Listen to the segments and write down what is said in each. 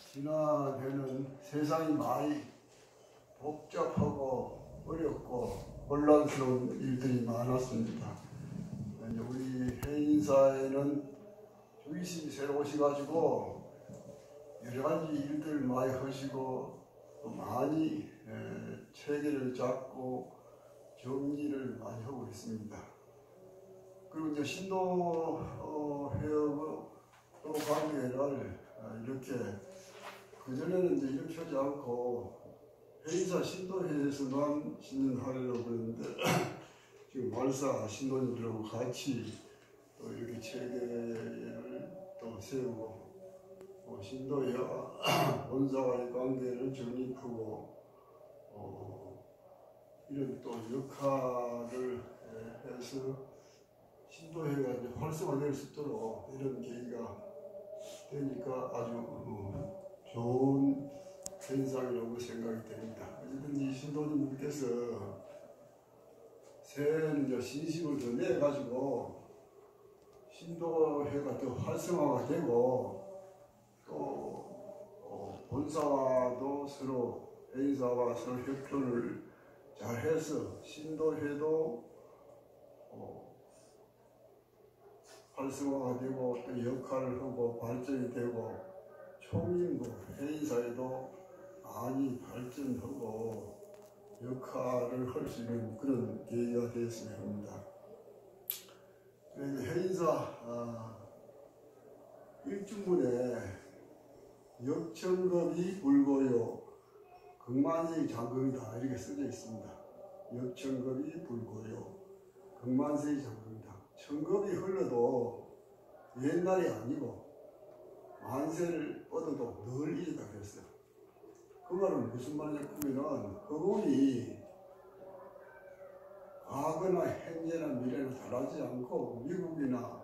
진화되는 세상이 많이 복잡하고 어렵고 혼란스러운 일들이 많았습니다. 이제 우리 해인사에는 주의식이 새로 오셔가지고 여러 가지 일들 많이 하시고 또 많이 체계를 잡고 정리를 많이 하고 있습니다. 그리고 이제 신도회하고 또 관계를 이렇게 그전에는 이제 이렇게 하지 않고 해인사 신도회에서만 신년하려고 그랬는데 지금 말사 신도님들하고 같이 또 이렇게 체계를 또 세우고 신도회와 본사와의 관계를 정립하고 이런 또 역할을 해서 신도회가 이제 활성화될 수 있도록 이런 계기가 되니까 아주 좋은 현상이라고 생각이 됩니다. 어쨌든지 신도님께서 새해는 이제 신심을 더 내가지고 신도회가 더 활성화가 되고 또 본사와도 서로 해인사와 서로 협조를 잘해서 신도회도 활성화가 되고 또 역할을 하고 발전이 되고 총인구 해인사에도 많이 발전하고 역할을 할 수 있는 그런 계기가 되었으면 합니다. 해인사 일중문에 역천겁이 불고요 극만세의 장검이다 이렇게 써져 있습니다. 역천겁이 불고요 극만세의 장검이다. 천겁이 흘러도 옛날이 아니고 만세를 얻어도 늘 이르다 그랬어요. 그 말은 무슨 말이냐 하면은 그분이 과거나 현재나 미래나 다르지 않고 미국이나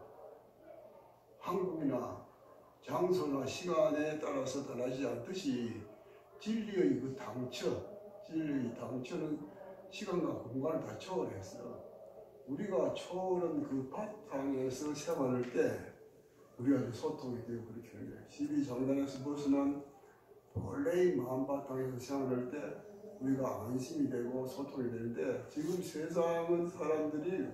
한국이나 장소나 시간에 따라서 다르지 않듯이 진리의 그 진리의 당처는 시간과 공간을 다 초월했어. 우리가 초월한 그 바탕에서 생활할 때 우리가 소통이 되고 그렇게 하는 거예요. 12장단에서 벗어난 본래의 마음바탕에서 생활할 때 우리가 안심이 되고 소통이 되는데 지금 세상은 사람들이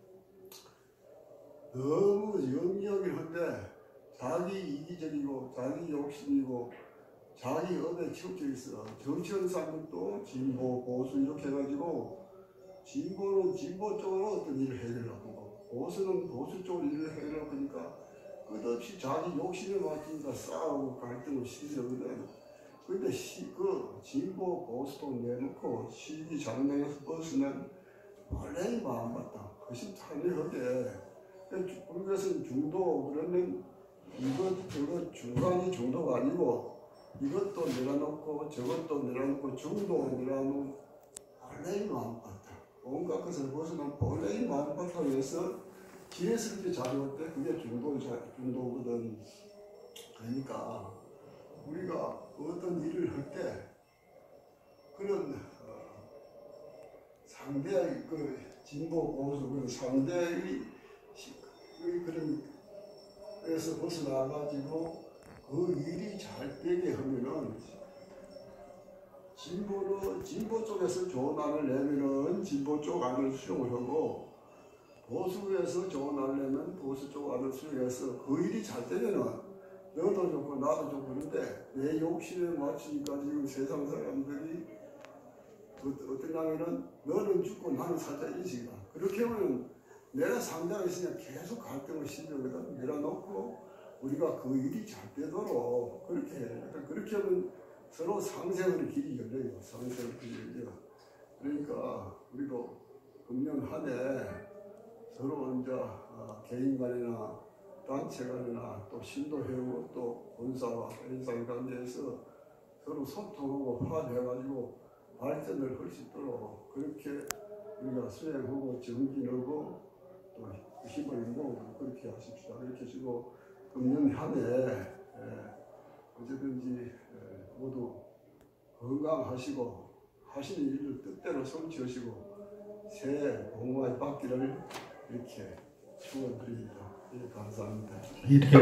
너무 영리하긴 한데 자기 이기적이고 자기 욕심이고 자기 업에 치우쳐 있어. 정치현상은 또 진보, 보수 이렇게 해가지고 진보는 진보 쪽으로 어떤 일을 해내려고 보수는 보수 쪽으로 일을 해내려고 하니까 끝없이 자기 욕심에 맞추니까 싸우고 갈등을 시들거든. 근데 그 진보 보수도 내놓고 시기장단에서 벗어난 원래의 마음바탕 훨씬 탄력하게 그것은 중도 그러면 이거 중간이 중도가 아니고 이것도 내려놓고 저것도 내려놓고 중도 내려놓고 원래의 마음바탕 온갖 것을 벗어난 본래의 마음바탕에서 지혜스럽게 자유할 때 그게 중도거든. 그러니까 우리가 어떤 일을 할 때 그런 상대의 그 진보 보수 그런 상대의 그런 에서 벗어나가지고 그 일이 잘 되게 하면은 진보 쪽에서 좋은 안을 내면은 진보 쪽 안을 수용을 하고 보수에서 좋은 안을 내면 보수 쪽 안을 수용해서 그 일이 잘 되면은 너도 좋고 나도 좋고 그런데 내 욕심에 맞추니까 지금 세상 사람들이 어떠냐면은 너는 죽고 나는 살자 인식이다. 그렇게 하면 내가 상대가 있으니까 계속 갈등을 시도하거든. 내려놓고 우리가 그 일이 잘 되도록 그렇게 해. 그렇게 하면 서로 상생의 길이 열려요. 상생의 길이 열려. 그러니까 우리도 금년 한 해 서로 이제 개인 간이나 단체 간이나 또 신도회고 또 본사와 해인사 관계에서 서로 소통하고 화해가지고 발전을 할 수 있도록 그렇게 우리가 수행하고 정진하고 또 힘을 모으고 그렇게 하십시다. 이렇게 주고 금년 한 해 어쨌든지 모두 건강하시고 하시는 일을 뜻대로 성취하시고 새해 복 많이 받기를 이렇게 축원드립니다. 예, 감사합니다.